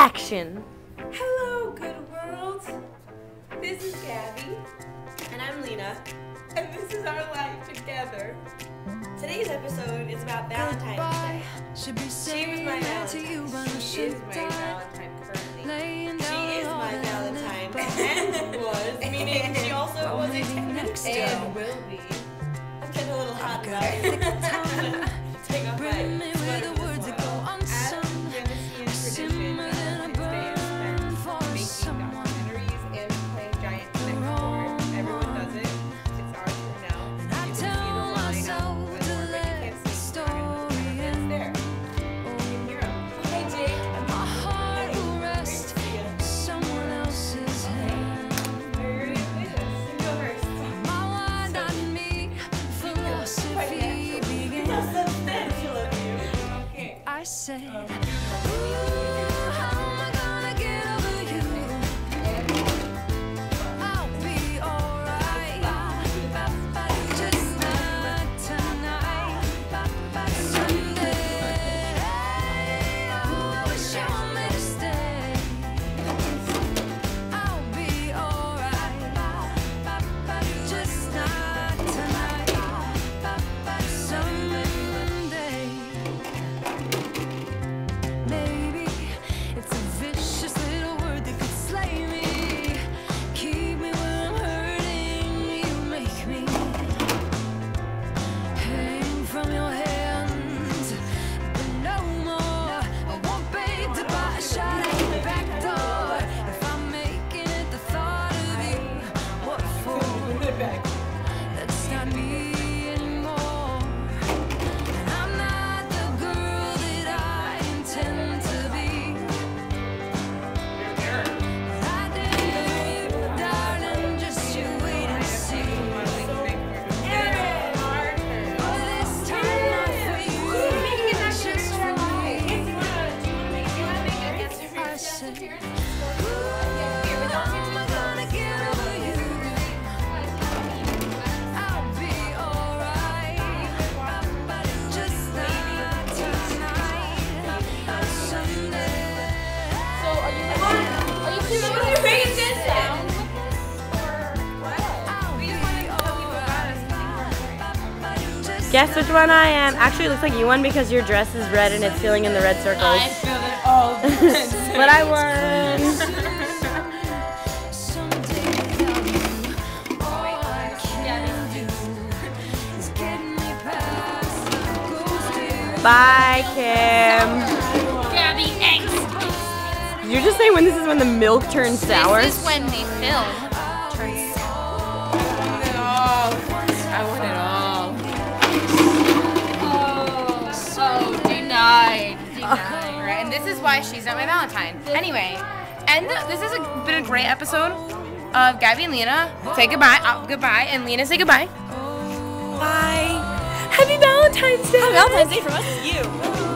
action. Hello, good world. This is Gabby. And I'm Lena. And this is our life together. Today's episode is about Valentine's Day. She was my Valentine. She is my Valentine currently. She is my Valentine. And was, meaning she also was a 10 minutes ago. And will be. I'm getting a little hot about it. Take off my sweater for this while. As Genesis tradition, Valentine's Day is spent making documentaries and playing giant next door. Everyone does it. It's our turn now. You can see the line out the door, but you can't see the dragon. It's there. You can hear him. Hey, Jake. My heart will rest in someone else's hand. Are you ready to play this? You go first. My wine on me, philosophy began. How substantial of you. Okay. I said, ooh, how am I gonna get over you? I'll be alright. Just not tonight. Someday, I wish you want me to stay. I'll be alright. Just not tonight. Someday. Maybe it's a vicious little word that could slay me. Keep me when I'm hurting. You make me hang from your hands, but no more. I want babe to buy a shot at the back door. If I'm making it the thought of you, what for? That's not me anymore. And I'm not the girl that I intend to be. I dare you, darling, just you wait and see. Oh, this time not for you, just for me. I said, ooh, how am I gonna get over you? I'll be alright, just not tonight. Someday. So are you seriously making this sound? I'll be alright. Guess which one I am. Actually, it looks like you won because your dress is red and it's filling in the red circles. I feel it all. But I won. Someday without you, all I can do is get me past the ghost. Bye, Kim. Gabby, thanks. Did you just say when this is when the milk turns sour? This is when the film turns sour. I want it all. Oh, denied. Right, and this is why she's not my Valentine. Anyway, and this has been a great episode of Gabby and Lena. Say goodbye. Goodbye, and Lena say goodbye. Bye. Happy Valentine's Day. Valentine's Day from us to you.